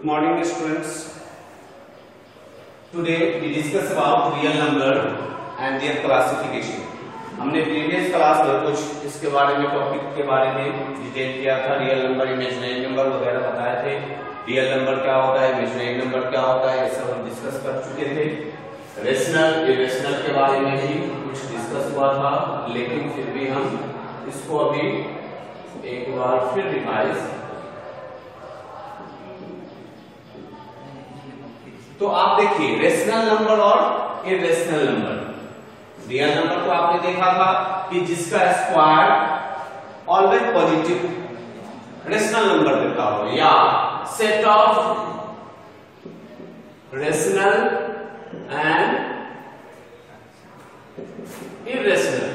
morning students. Today we discuss about real number and their classification. हमने previous class में कुछ इसके बारे में टॉपिक के बारे में डिटेल किया था। रियल नंबर, इमेजिनरी नंबर वगैरह बताए थे। रियल नंबर क्या होता है, इमेजिनरी नंबर क्या होता है, ये सब हम डिस्कस कर चुके थे। रेशनल, इरेशनल के बारे में भी कुछ डिस्कस हुआ था, लेकिन फिर भी हम इसको अभी एक बार फिर रिवाइज। तो आप देखिए रेशनल नंबर और इरेशनल नंबर। रियल नंबर तो आपने देखा था कि जिसका square always positive rational number देता हो, या set of rational and irrational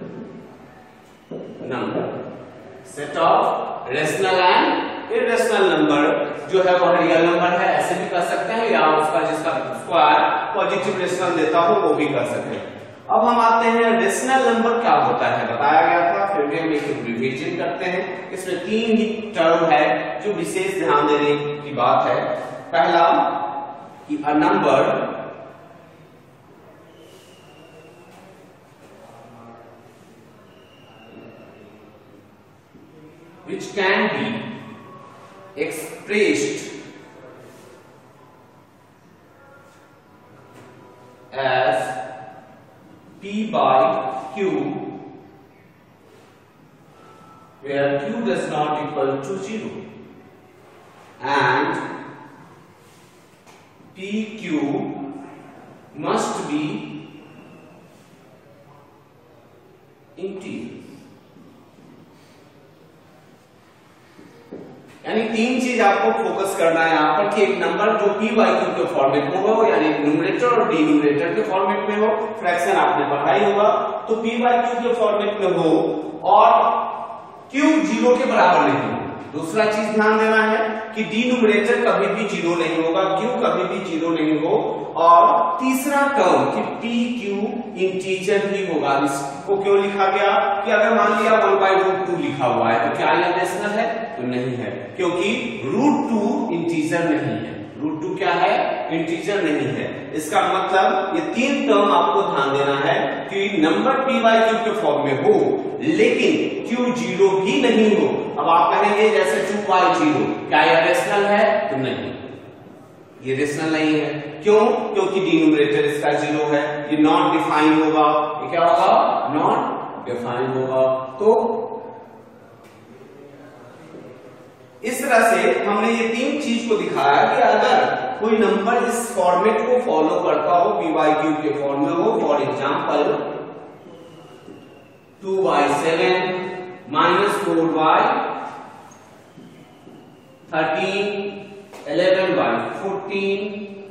number. Set of rational and irrational number जो है वह रियल नंबर है, ऐसे भी कर सकते हैं, या उसका जिसका स्क्वायर पॉजिटिव रेशनल देता हो वो भी कर सकते हैं। अब हम आते हैं रेशनल नंबर क्या होता है, बताया गया था, फिर भी हम एक रिवीजन करते हैं। इसमें 3 ही टर्म है जो विशेष ध्यान देने की बात है। पहला कि a number which can be expressed as P by Q, where Q does not equal to 0, and PQ must be integer। यानी 3 चीज आपको फोकस करना है यहाँ पर कि एक नंबर जो P by Q के फॉर्मेट में हो, यानी न्यूमरेटर और डिनोमिनेटर के फॉर्मेट में हो, फ्रैक्शन आपने पढ़ाई होगा, तो P by Q के फॉर्मेट में हो और Q 0 के बराबर नहीं हो। दूसरा चीज ध्यान देना है कि डिनोमिनेटर कभी भी 0 नहीं होगा, Q कभी भी 0 नहीं हो, और तीसरा टर्म कि PQ इंटीजर ही होगा। इसको क्यों लिखा गया कि अगर मान लिया 1/√2 लिखा हुआ है तो क्या यह रेशनल है? तो नहीं है, क्योंकि √2 इंटीजर नहीं है। √2 क्या है? इंटीजर नहीं है। इसका मतलब ये 3 टर्म आपको ध्यान देना है कि नंबर P by Q के फॉर्म में हो, लेकिन Q 0 भी नहीं हो। अब आप कहेंगे जैसे 2/0, क्या यह रेशनल है? तो नहीं, ये रेशनल नहीं है। क्यों? क्योंकि डिनोमिनेटर इसका 0 है, ये नॉट डिफाइंड होगा। ये क्या होगा? नॉट डिफाइंड होगा। तो इस तरह से हमने ये 3 चीज को दिखाया कि अगर कोई नंबर इस फॉर्मेट को फॉलो करता हो, P by Q के फॉर्म में हो, फॉर एग्जाम्पल 2/7 -4/13 11/14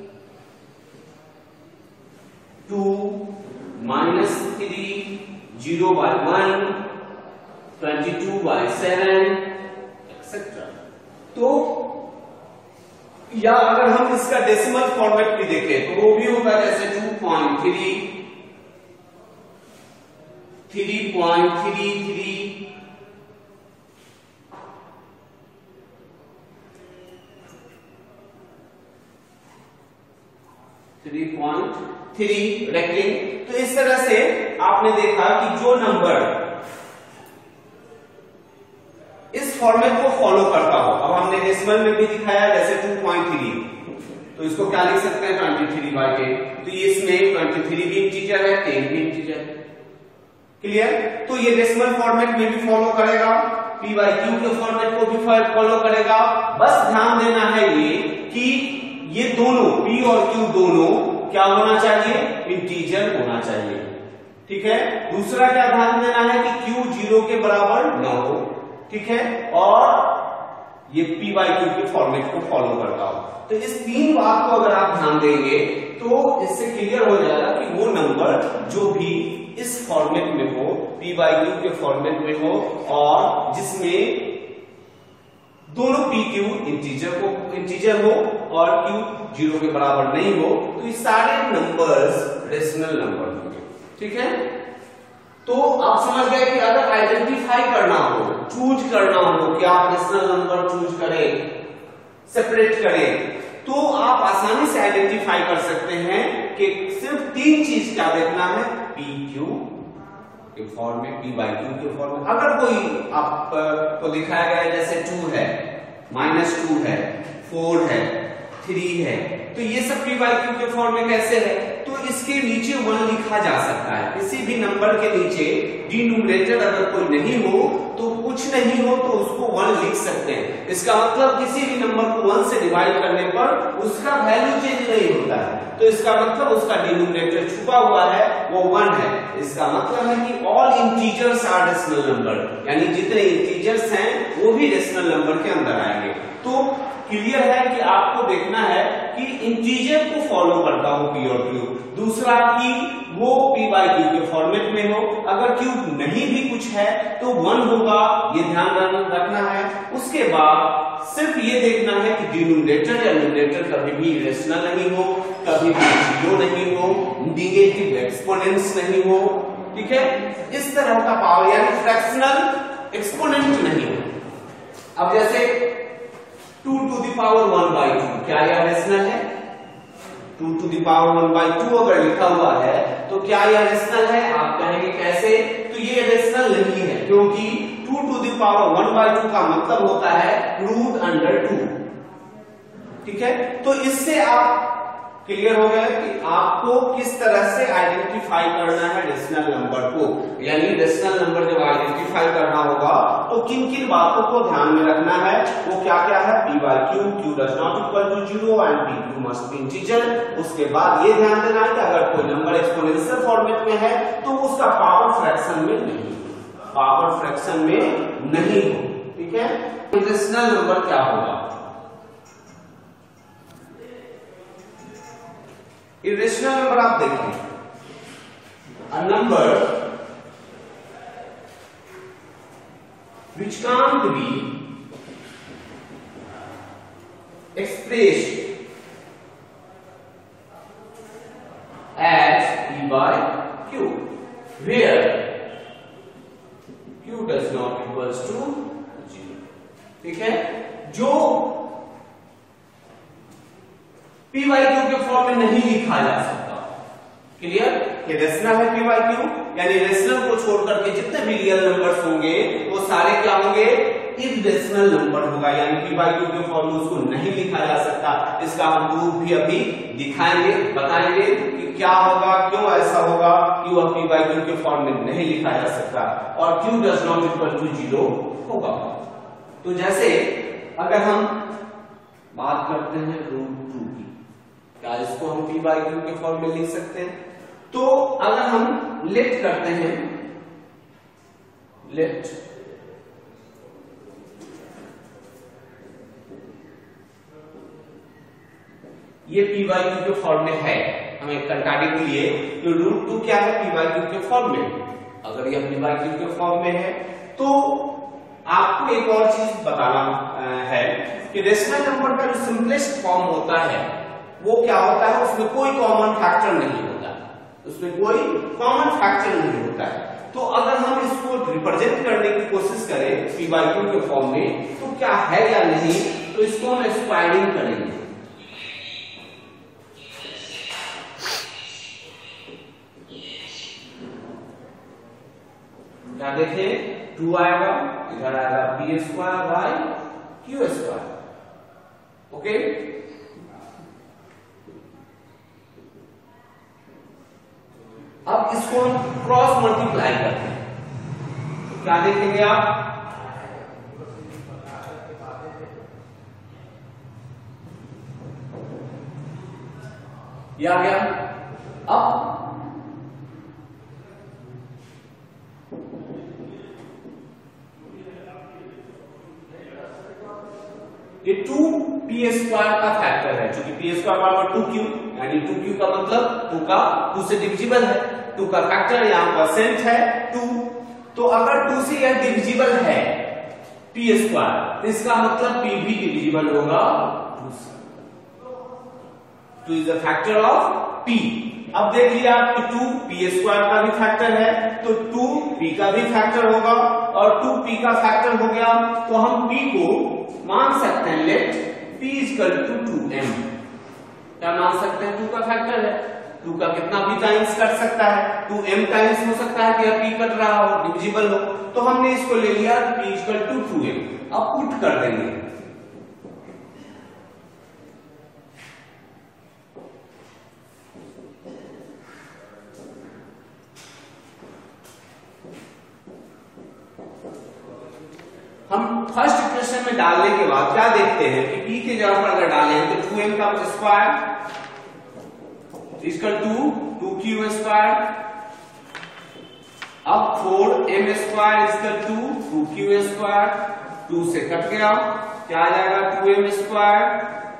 2 -3 0/1 22/7 एक्सेट्रा। तो या अगर हम इसका डेसिमल फॉर्मेट भी देखें तो वो भी होगा जैसे 2.3 3.33 3.3 रेक्टिंग। तो इस तरह से आपने देखा कि जो नंबर इस फॉर्मेट को फॉलो करता हो, अब हमने डेसिमल में भी दिखाया जैसे 2.3, तो इसको क्या लिख सकते हैं? 23/8। तो ये इसमें 23 भी इंटीजर है, 10 भी इंटीजर है। क्लियर? तो ये डेसिमल फॉर्मेट में भी फॉलो करेगा, P by Q के फॉर्मेट को भी फॉलो करेगा। बस ध्यान देना है ये कि ये दोनों P और Q दोनों क्या होना चाहिए? इंटीजर होना चाहिए। ठीक है। दूसरा क्या ध्यान देना है कि Q 0 के बराबर न हो। ठीक है, और ये P by Q के फॉर्मेट को फॉलो करता हो। तो इस 3 बात को अगर आप ध्यान देंगे तो इससे क्लियर हो जाएगा कि वो नंबर जो भी इस फॉर्मेट में हो, P by Q के फॉर्मेट में हो, और जिसमें दोनों PQ इंटीजर हो और Q 0 के बराबर नहीं हो, तो ये सारे नंबर्स रेशनल नंबर होंगे। ठीक है। तो आप समझ गए कि अगर आइडेंटिफाई करना हो, चूज करना हो कि आप रेशनल नंबर चूज करें, सेपरेट करें तो आप आसानी से आइडेंटिफाई कर सकते हैं कि सिर्फ 3 चीज क्या देखना है, पी क्यू के फॉर्म में, पी बाई क्यू के फॉर्म में। अगर कोई आपको दिखाया गया है जैसे 2 है, -2 है, 4 है, 3 है, तो ये सब पी बाई क्यू के फॉर्म में कैसे है, तो इसके नीचे 1 लिखा जा सकता है। किसी भी नंबर के नीचे डिनोमिनेटर अगर कोई नहीं हो तो कुछ नहीं हो तो उसको 1 लिख सकते हैं। इसका मतलब किसी भी नंबर को 1 से डिवाइड करने पर उसका वैल्यू चेंज नहीं होता है, तो इसका मतलब उसका डिनोमिनेटर छुपा हुआ है वो 1 है। इसका मतलब है कि all integers are rational number, यानी जितने इंटीजर्स हैं वो भी रेशनल नंबर के अंदर आएंगे। तो क्लियर है कि आपको देखना है कि इंटीजर को फॉलो करता हो पी और क्यू, दूसरा कि वो पी बाई क्यू के फॉर्मेट में हो। अगर क्यू नहीं भी कुछ है तो 1 होगा, ये ध्यान रखना है। उसके बाद सिर्फ ये देखना है कि डिनोमिनेटर या न्यूमरेटर कभी भी इरेशनल नहीं हो, कभी भी जीरो नहीं हो, नेगेटिव एक्सपोनेंट्स नहीं हो, ठीक है, इस तरह का पावर यानी फ्रैक्शनल एक्सपोनेंट नहीं हो। अब जैसे 2 to the power 1/2, क्या यह रेशनल है? 2 to the power 1/2 अगर लिखा हुआ है तो क्या यह रेशनल है? आप कहेंगे कैसे? तो ये रेशनल नहीं है, क्योंकि 2 to the power 1/2 का मतलब होता है √2, ठीक है। तो इससे आप क्लियर हो गया कि आपको किस तरह से आइडेंटिफाई करना है रेशनल नंबर को, यानी रेशनल नंबर जब आइडेंटिफाई करना होगा तो किन किन बातों को ध्यान में रखना है, वो क्या क्या है, P by Q, Q does not equal to 0 and P Q must be integer. उसके बाद ये ध्यान देना है कि अगर कोई नंबर एक्सपोनेंशियल फॉर्मेट में है तो उसका पावर फ्रैक्शन में नहीं, पावर फ्रैक्शन में नहीं हो, ठीक है। रेशनल नंबर क्या होगा? इरेशनल नंबर आप देखें, a number which can't be expressed as p by q, where q does not equals to 0, ठीक है। जो पी बाई क्यू के फॉर्म में नहीं लिखा जा सकता, क्लियर, कि रेशनल है पी बाई क्यू, यानी रेशनल को छोड़ करके जितने भी रियल नंबर्स होंगे वो सारे क्या होंगे, इरेशनल नंबर होगा, यानी पी बाई क्यू के फॉर्म में उसको नहीं लिखा जा सकता। इसका हम प्रूफ भी अभी दिखाएंगे, बताएंगे कि क्या होगा, क्यों ऐसा होगा कि वह पी बाई क्यू के फॉर्म में नहीं लिखा जा सकता और Q does not equal to 0 होगा। तो जैसे अगर हम बात करते हैं √2 की, क्या इसको हम पी बाई क्यू के फॉर्म में लिख सकते हैं? तो अगर हम लेट करते हैं, लेट ये पी बाई क्यू के फॉर्म में है, हमें कंटाने के लिए तो √2 क्या है, पी बाई क्यू के फॉर्म में। अगर यह पी बाई क्यू के फॉर्म में है तो आपको एक और चीज बताना है कि रेशनल नंबर का जो सिंपलेस्ट फॉर्म होता है वो क्या होता है, उसमें कोई कॉमन फैक्टर नहीं होता, उसमें कोई कॉमन फैक्टर नहीं होता है। तो अगर हम इसको रिप्रेजेंट करने की कोशिश करें पी बाई क्यू के फॉर्म में तो क्या है या नहीं, तो इसको हम स्क्वायरिंग करेंगे। क्या देखें, 2 आएगा, इधर आएगा p square by q square, okay. अब इसको हम क्रॉस मल्टीप्लाई करते हैं, तो क्या देखेंगे आप, ये आ गया। अब ये 2p स्क्वायर का फैक्टर है, क्योंकि p स्क्वायर बराबर 2q, यानी 2q का मतलब 2 से डिविजिबल है, 2 का फैक्टर यहां परसेंट है 2। तो अगर 2 से यह डिविजिबल है p स्क्वायर, तो इसका मतलब p भी डिविजिबल होगा 2 से। 2 is the factor of p। अब देख लिया कि 2p स्क्वायर का भी फैक्टर है तो 2p का भी फैक्टर होगा, और 2p का फैक्टर हो गया तो हम p को मान सकते हैं late p equal to 2m। क्या मान सकते हैं? 2 का फैक्टर है, 2 का कितना भी टाइम्स कर सकता है, 2m टाइम्स हो सकता है कि यह p कट रहा हो, डिविजिबल हो, तो हमने इसको ले लिया p इक्वल टू 2m। अब पुट कर देंगे, हम फर्स्ट इक्वेशन में डालने के बाद क्या देखते हैं कि p के जगह पर अगर डालें तो 2m का square equal to 2q square, अब 4m square equal to 2q square, 2 से कट गया, क्या आ जाएगा? 2m square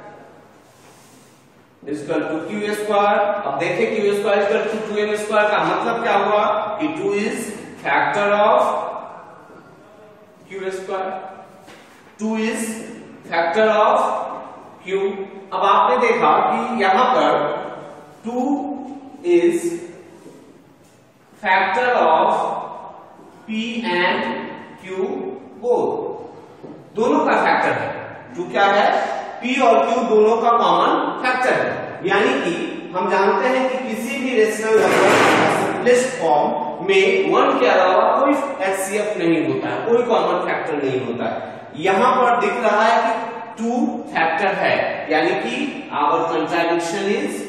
equal to q square. अब देखें q square equal to 2m square का मतलब क्या हुआ कि 2 is factor of q square, 2 is factor of q। अब आपने देखा कि यहां पर 2 is factor of p and q both, दोनों का फैक्टर है। 2 क्या है? p और q दोनों का कॉमन फैक्टर है। यानी कि हम जानते हैं कि किसी भी रेशनल नंबर सिंपलेस्ट फॉर्म में 1 के अलावा कोई HCF नहीं होता है, कोई कॉमन फैक्टर नहीं होता है। यहां पर दिख रहा है कि 2 फैक्टर है, यानी कि आवर कंट्राडिक्शन इज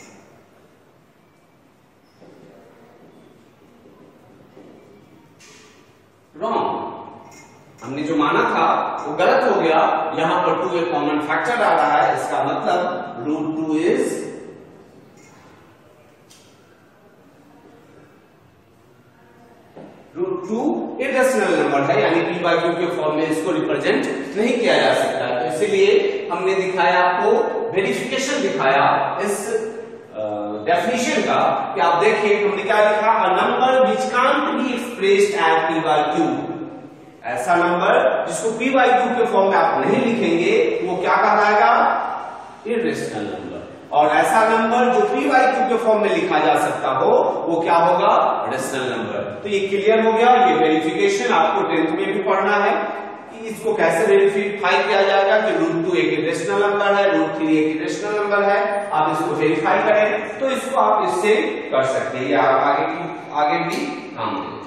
रॉन्ग। हमने जो माना था वो गलत हो गया, यहां पर 2 एक कॉमन फैक्टर आ रहा है, इसका मतलब √2 इज √2 इरेशनल नंबर है, यानी p बाई q के फॉर्म में इसको रिप्रेजेंट नहीं किया जा सकता। तो इसलिए हमने दिखाया आपको, वेरिफिकेशन दिखाया इस डेफिनेशन का कि आप देखिए हमने क्या लिखा, a number which can't be expressed as p by q, ऐसा नंबर जिसको p बाई q के फॉर्म में आप नहीं लिखेंगे वो क्या कहलाएगा? Irrational number. और ऐसा नंबर जो p बाई q के फॉर्म में लिखा जा सकता हो वो क्या होगा? Rational number. तो ये क्लियर हो गया। ये वेरिफिकेशन आपको 10th में भी पढ़ना है कि इसको कैसे वेरीफाई किया जाएगा कि √2 एक इरेशनल नंबर है, √3 एक इरेशनल नंबर है। आप इसको वेरीफाई करें तो इसको आप इससे कर सकते हैं, या आगे भी काम दें।